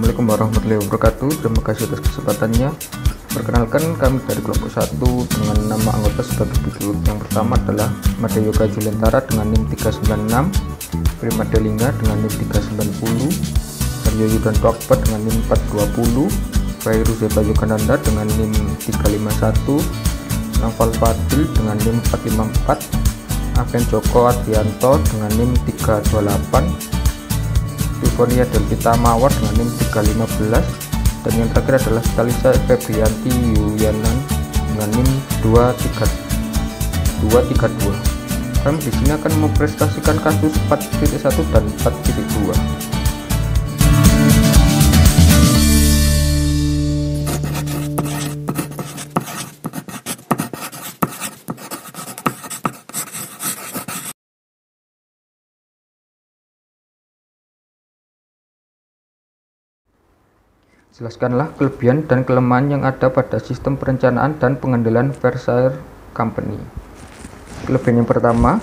Assalamualaikum warahmatullahi wabarakatuh. Terima kasih atas kesempatannya. Perkenalkan, kami dari kelompok 1 dengan nama anggota sebagai berikut. Yang pertama adalah Made Yoga Julentara dengan NIM 396, Prima Delinga dengan NIM 390, Aryo Yudanto Akbar dengan NIM 420, Khairu Zeta Yogananda dengan NIM 351, Naufal Fadil dengan NIM 454, Aken Joko Adianto dengan NIM 328, Tifonia Delvita Mawar dengan NIM 315, dan yang terakhir adalah Stalisa Febrianti Yuyanan dengan NIM 232. Kami di sini akan mempresentasikan kasus 4.1 dan 4.2. Jelaskanlah kelebihan dan kelemahan yang ada pada sistem perencanaan dan pengendalian Versailles Company. Kelebihan yang pertama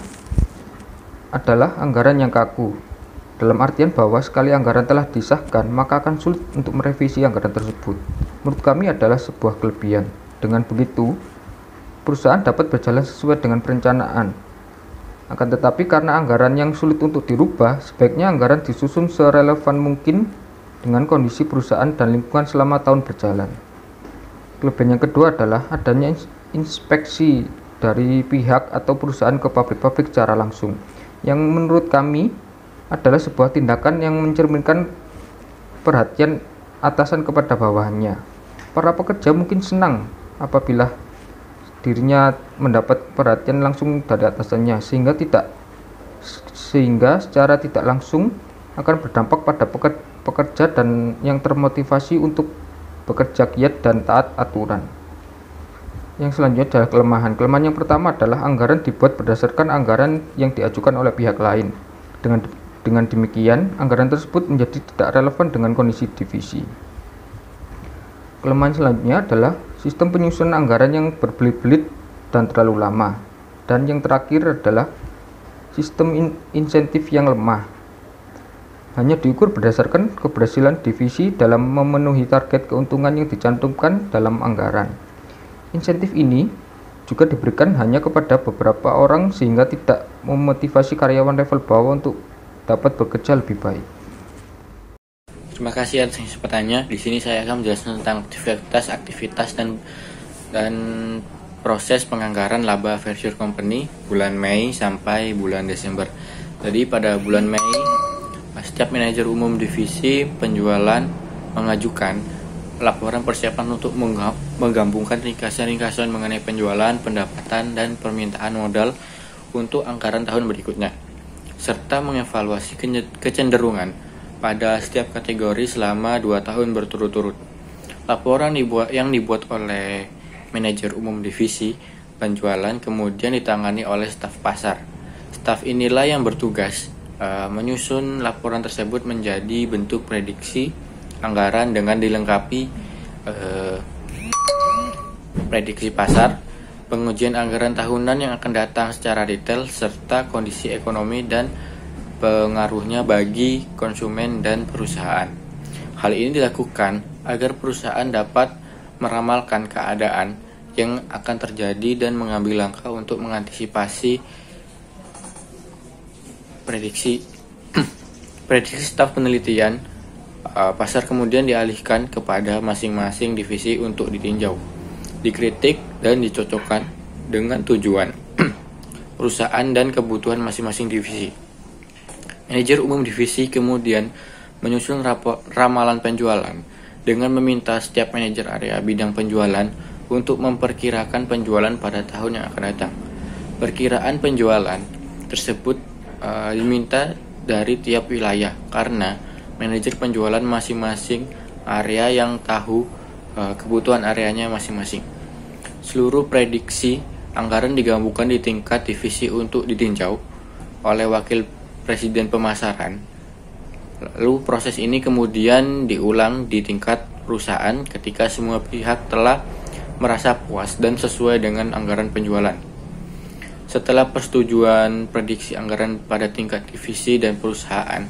adalah anggaran yang kaku, dalam artian bahwa sekali anggaran telah disahkan, maka akan sulit untuk merevisi anggaran tersebut. Menurut kami adalah sebuah kelebihan. Dengan begitu, perusahaan dapat berjalan sesuai dengan perencanaan. Akan tetapi karena anggaran yang sulit untuk dirubah, sebaiknya anggaran disusun serelevan mungkin dengan kondisi perusahaan dan lingkungan selama tahun berjalan. Kelebihan yang kedua adalah adanya inspeksi dari pihak atau perusahaan ke pabrik-pabrik secara langsung, yang menurut kami adalah sebuah tindakan yang mencerminkan perhatian atasan kepada bawahannya. Para pekerja mungkin senang apabila dirinya mendapat perhatian langsung dari atasannya, sehingga secara tidak langsung akan berdampak pada pekerja dan yang termotivasi untuk bekerja giat dan taat aturan. Yang selanjutnya adalah kelemahan. Kelemahan yang pertama adalah anggaran dibuat berdasarkan anggaran yang diajukan oleh pihak lain. Dengan demikian, anggaran tersebut menjadi tidak relevan dengan kondisi divisi. Kelemahan selanjutnya adalah sistem penyusunan anggaran yang berbelit-belit dan terlalu lama. Dan yang terakhir adalah sistem insentif yang lemah, hanya diukur berdasarkan keberhasilan divisi dalam memenuhi target keuntungan yang dicantumkan dalam anggaran. Insentif ini juga diberikan hanya kepada beberapa orang sehingga tidak memotivasi karyawan level bawah untuk dapat bekerja lebih baik. Terima kasih atas kesempatannya. Di sini saya akan menjelaskan tentang aktivitas dan proses penganggaran laba Versailles Company bulan Mei sampai bulan Desember. Jadi pada bulan Mei, setiap manajer umum divisi penjualan mengajukan laporan persiapan untuk menggabungkan ringkasan-ringkasan mengenai penjualan, pendapatan, dan permintaan modal untuk anggaran tahun berikutnya, serta mengevaluasi kecenderungan pada setiap kategori selama 2 tahun berturut-turut. Laporan yang dibuat oleh manajer umum divisi penjualan kemudian ditangani oleh staf pasar. Staf inilah yang bertugas menyusun laporan tersebut menjadi bentuk prediksi anggaran dengan dilengkapi prediksi pasar, pengujian anggaran tahunan yang akan datang secara detail, serta kondisi ekonomi dan pengaruhnya bagi konsumen dan perusahaan. Hal ini dilakukan agar perusahaan dapat meramalkan keadaan yang akan terjadi dan mengambil langkah untuk mengantisipasi prediksi staf penelitian pasar kemudian dialihkan kepada masing-masing divisi untuk ditinjau, dikritik, dan dicocokkan dengan tujuan perusahaan dan kebutuhan masing-masing divisi. Manajer umum divisi kemudian menyusun ramalan penjualan dengan meminta setiap manajer area bidang penjualan untuk memperkirakan penjualan pada tahun yang akan datang. Perkiraan penjualan tersebut diminta dari tiap wilayah karena manajer penjualan masing-masing area yang tahu kebutuhan areanya masing-masing. Seluruh prediksi anggaran digabungkan di tingkat divisi untuk ditinjau oleh wakil presiden pemasaran. Lalu proses ini kemudian diulang di tingkat perusahaan ketika semua pihak telah merasa puas dan sesuai dengan anggaran penjualan. Setelah persetujuan prediksi anggaran pada tingkat divisi dan perusahaan,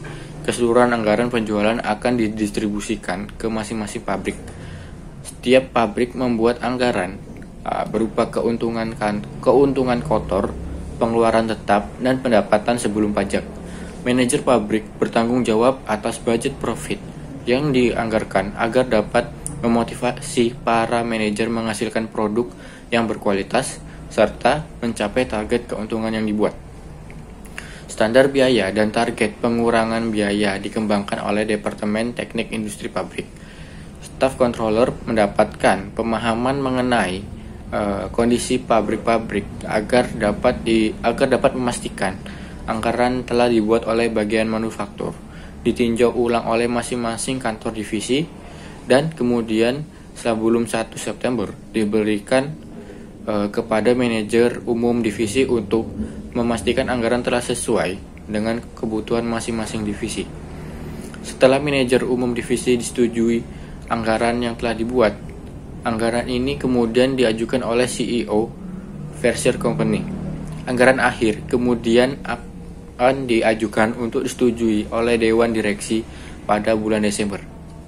keseluruhan anggaran penjualan akan didistribusikan ke masing-masing pabrik. Setiap pabrik membuat anggaran berupa keuntungan kotor, pengeluaran tetap, dan pendapatan sebelum pajak. Manajer pabrik bertanggung jawab atas budget profit yang dianggarkan agar dapat memotivasi para manajer menghasilkan produk yang berkualitas serta mencapai target keuntungan yang dibuat. Standar biaya dan target pengurangan biaya dikembangkan oleh Departemen Teknik Industri Pabrik. Staf controller mendapatkan pemahaman mengenai kondisi pabrik-pabrik agar dapat memastikan anggaran telah dibuat oleh bagian manufaktur, ditinjau ulang oleh masing-masing kantor divisi, dan kemudian sebelum 1 September diberikan kepada manajer umum divisi untuk memastikan anggaran telah sesuai dengan kebutuhan masing-masing divisi. Setelah manajer umum divisi disetujui anggaran yang telah dibuat, anggaran ini kemudian diajukan oleh CEO Fairshare Company. Anggaran akhir kemudian akan diajukan untuk disetujui oleh Dewan Direksi pada bulan Desember.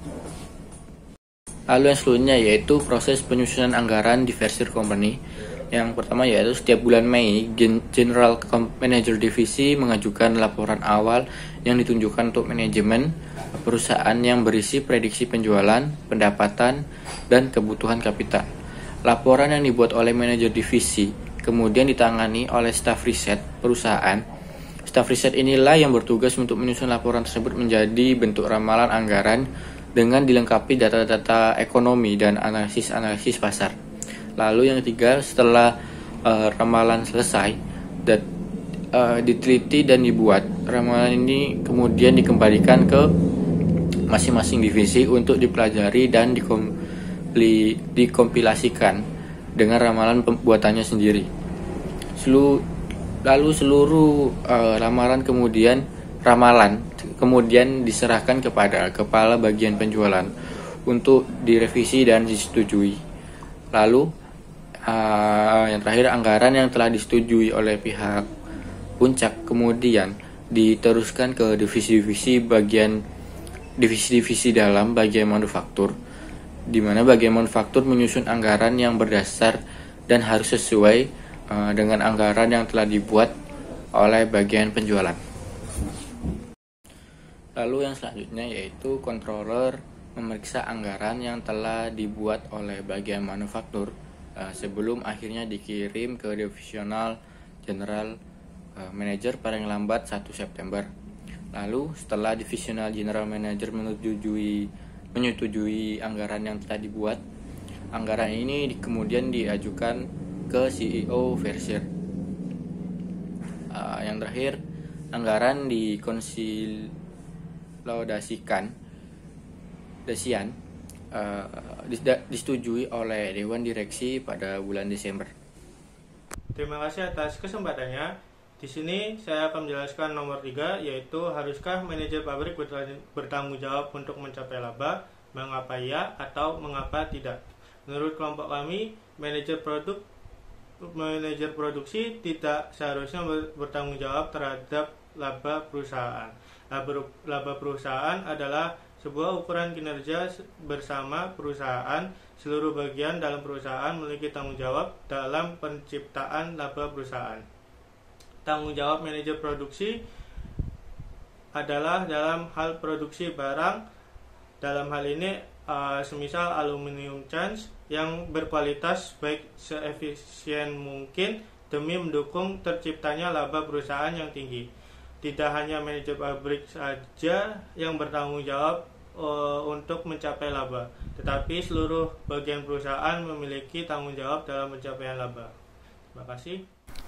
Lalu yang selanjutnya yaitu proses penyusunan anggaran di Fairshare Company. Yang pertama yaitu setiap bulan Mei, General Manager Divisi mengajukan laporan awal yang ditunjukkan untuk manajemen perusahaan yang berisi prediksi penjualan, pendapatan, dan kebutuhan kapital. Laporan yang dibuat oleh manajer divisi kemudian ditangani oleh staf riset perusahaan. Staf riset inilah yang bertugas untuk menyusun laporan tersebut menjadi bentuk ramalan anggaran dengan dilengkapi data-data ekonomi dan analisis-analisis pasar. Lalu yang ketiga, setelah ramalan selesai dan diteliti dan dibuat, ramalan ini kemudian dikembalikan ke masing-masing divisi untuk dipelajari dan dikompilasikan dengan ramalan pembuatannya sendiri. Lalu seluruh ramalan kemudian diserahkan kepada kepala bagian penjualan untuk direvisi dan disetujui. Lalu yang terakhir, anggaran yang telah disetujui oleh pihak puncak kemudian diteruskan ke divisi-divisi dalam bagian manufaktur, di mana bagian manufaktur menyusun anggaran yang berdasar dan harus sesuai dengan anggaran yang telah dibuat oleh bagian penjualan. Lalu yang selanjutnya yaitu controller memeriksa anggaran yang telah dibuat oleh bagian manufaktur sebelum akhirnya dikirim ke divisional general manager paling lambat 1 September. Lalu setelah divisional general manager menyetujui anggaran yang telah dibuat, anggaran ini kemudian diajukan ke CEO Fairshare. Yang terakhir, anggaran disetujui oleh Dewan Direksi pada bulan Desember. Terima kasih atas kesempatannya. Di sini saya akan menjelaskan nomor 3, yaitu haruskah manajer pabrik bertanggung jawab untuk mencapai laba, mengapa ya atau mengapa tidak. Menurut kelompok kami, manajer produksi tidak seharusnya bertanggung jawab terhadap laba perusahaan. Laba perusahaan adalah sebuah ukuran kinerja bersama perusahaan. Seluruh bagian dalam perusahaan memiliki tanggung jawab dalam penciptaan laba perusahaan. Tanggung jawab manajer produksi adalah dalam hal produksi barang. Dalam hal ini semisal aluminium cans yang berkualitas baik seefisien mungkin demi mendukung terciptanya laba perusahaan yang tinggi. Tidak hanya manajer pabrik saja yang bertanggung jawab untuk mencapai laba, tetapi seluruh bagian perusahaan memiliki tanggung jawab dalam pencapaian laba. Terima kasih.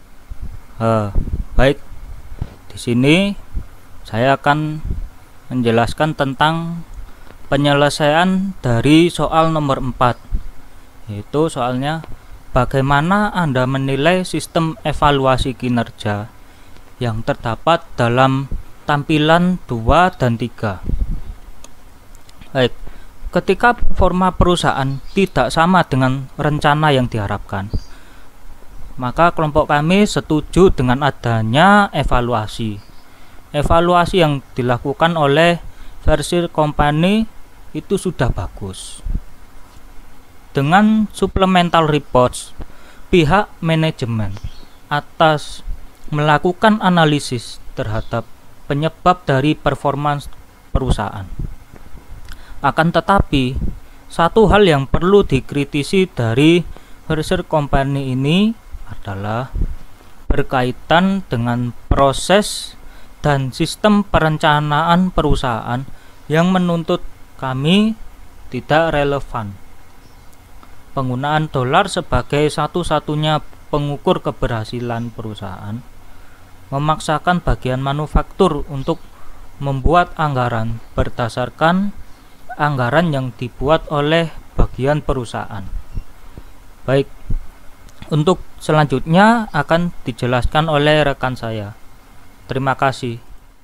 Baik, di sini saya akan menjelaskan tentang penyelesaian dari soal nomor 4, yaitu soalnya bagaimana Anda menilai sistem evaluasi kinerja yang terdapat dalam tampilan 2 dan 3. Baik, ketika performa perusahaan tidak sama dengan rencana yang diharapkan, maka kelompok kami setuju dengan adanya evaluasi. evaluasi yang dilakukan oleh Versailles Company itu sudah bagus. Dengan supplemental reports, pihak manajemen atas melakukan analisis terhadap penyebab dari performance perusahaan. Akan tetapi, satu hal yang perlu dikritisi dari Versailles Company ini adalah berkaitan dengan proses dan sistem perencanaan perusahaan yang menuntut kami tidak relevan. Penggunaan dolar sebagai satu-satunya pengukur keberhasilan perusahaan memaksakan bagian manufaktur untuk membuat anggaran berdasarkan anggaran yang dibuat oleh bagian perusahaan. Baik, untuk selanjutnya akan dijelaskan oleh rekan saya. Terima kasih.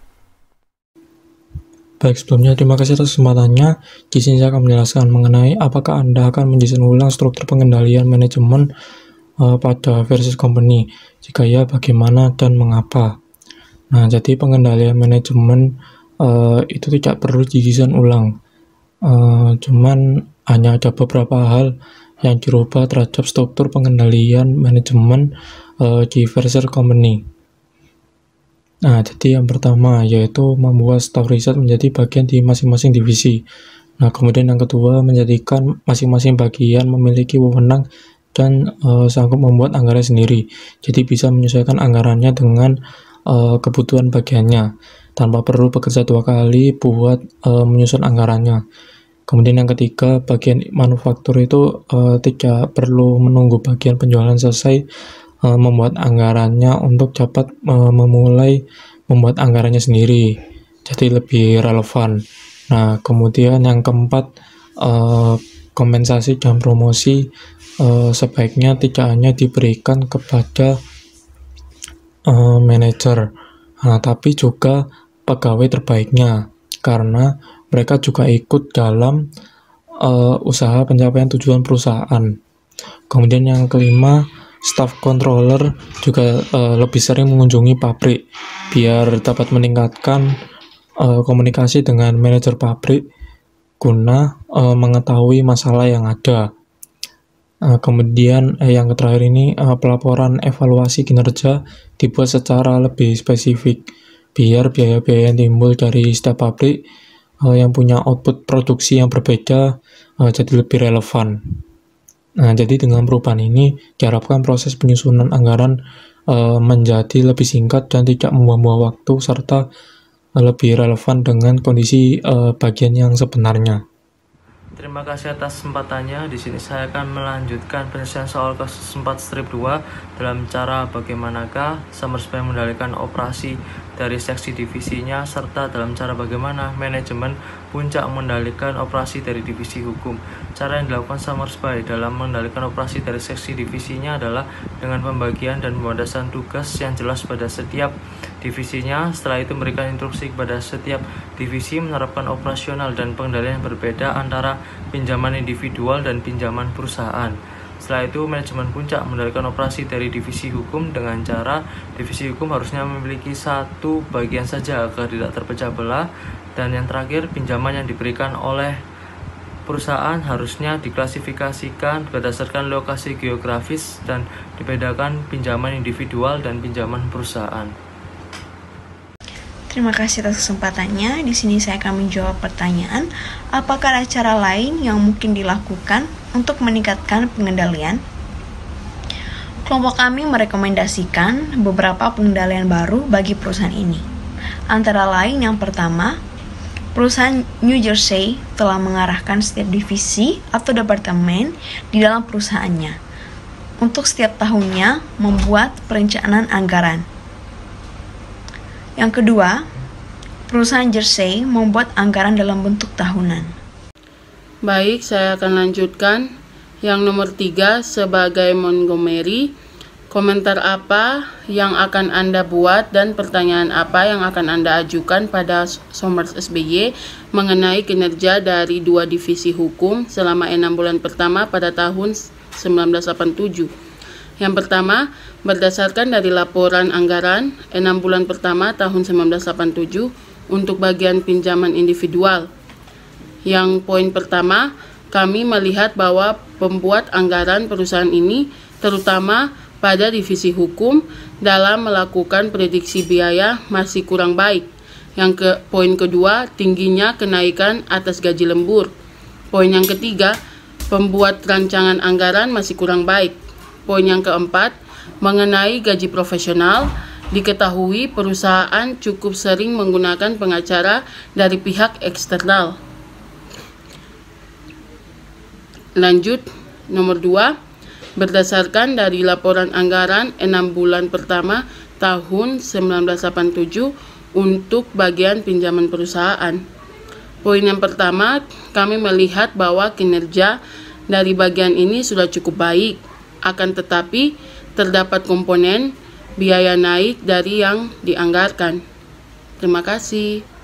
Baik, sebelumnya terima kasih atas kesempatannya. Di sini saya akan menjelaskan mengenai apakah Anda akan mendesain ulang struktur pengendalian manajemen pada Versailles Company. Jika ya, bagaimana dan mengapa? Nah, jadi pengendalian manajemen itu tidak perlu didesain ulang. Cuman hanya ada beberapa hal yang dirubah terhadap struktur pengendalian manajemen di Versailles Company. Nah, jadi yang pertama yaitu membuat staf riset menjadi bagian di masing-masing divisi. Nah, kemudian yang kedua menjadikan masing-masing bagian memiliki wewenang dan sanggup membuat anggaran sendiri. Jadi bisa menyesuaikan anggarannya dengan kebutuhan bagiannya tanpa perlu bekerja dua kali buat menyusun anggarannya. Kemudian yang ketiga, bagian manufaktur itu tidak perlu menunggu bagian penjualan selesai membuat anggarannya untuk dapat memulai membuat anggarannya sendiri. Jadi lebih relevan. Nah, kemudian yang keempat, kompensasi dan promosi sebaiknya tidak hanya diberikan kepada manajer, tapi juga pegawai terbaiknya, karena mereka juga ikut dalam usaha pencapaian tujuan perusahaan. Kemudian yang kelima, staff controller juga lebih sering mengunjungi pabrik biar dapat meningkatkan komunikasi dengan manajer pabrik guna mengetahui masalah yang ada. Kemudian yang terakhir ini, pelaporan evaluasi kinerja dibuat secara lebih spesifik biar biaya-biaya yang timbul dari setiap pabrik yang punya output produksi yang berbeda jadi lebih relevan. Nah, jadi dengan perubahan ini diharapkan proses penyusunan anggaran menjadi lebih singkat dan tidak membuang-buang waktu serta lebih relevan dengan kondisi bagian yang sebenarnya. Terima kasih atas kesempatannya. Di sini saya akan melanjutkan penyelesaian soal kasus 4 strip 2 dalam cara bagaimanakah Summersby mengendalikan operasi dari seksi divisinya serta dalam cara bagaimana manajemen puncak mengendalikan operasi dari divisi hukum. Cara yang dilakukan Summersby dalam mengendalikan operasi dari seksi divisinya adalah dengan pembagian dan pembatasan tugas yang jelas pada setiap divisinya. Setelah itu memberikan instruksi kepada setiap divisi menerapkan operasional dan pengendalian yang berbeda antara pinjaman individual dan pinjaman perusahaan. Setelah itu manajemen puncak mengendalikan operasi dari divisi hukum dengan cara divisi hukum harusnya memiliki satu bagian saja agar tidak terpecah belah. Dan yang terakhir, pinjaman yang diberikan oleh perusahaan harusnya diklasifikasikan berdasarkan lokasi geografis dan dibedakan pinjaman individual dan pinjaman perusahaan. Terima kasih atas kesempatannya. Di sini saya akan menjawab pertanyaan, apakah ada cara lain yang mungkin dilakukan untuk meningkatkan pengendalian? Kelompok kami merekomendasikan beberapa pengendalian baru bagi perusahaan ini. Antara lain yang pertama, perusahaan New Jersey telah mengarahkan setiap divisi atau departemen di dalam perusahaannya untuk setiap tahunnya membuat perencanaan anggaran. Yang kedua, perusahaan Jersey membuat anggaran dalam bentuk tahunan. Baik, saya akan lanjutkan. Yang nomor 3, sebagai Montgomery, komentar apa yang akan Anda buat dan pertanyaan apa yang akan Anda ajukan pada Somers SBY mengenai kinerja dari 2 divisi hukum selama 6 bulan pertama pada tahun 1987. Yang pertama, berdasarkan dari laporan anggaran 6 bulan pertama tahun 1987 untuk bagian pinjaman individual. Yang poin pertama, kami melihat bahwa pembuat anggaran perusahaan ini terutama pada divisi hukum dalam melakukan prediksi biaya masih kurang baik. Poin kedua, tingginya kenaikan atas gaji lembur. Poin yang ketiga, pembuat rancangan anggaran masih kurang baik. Poin yang keempat, mengenai gaji profesional, diketahui perusahaan cukup sering menggunakan pengacara dari pihak eksternal. Lanjut, nomor 2, berdasarkan dari laporan anggaran 6 bulan pertama tahun 1987 untuk bagian pinjaman perusahaan. Poin yang pertama, kami melihat bahwa kinerja dari bagian ini sudah cukup baik, akan tetapi terdapat komponen biaya naik dari yang dianggarkan. Terima kasih.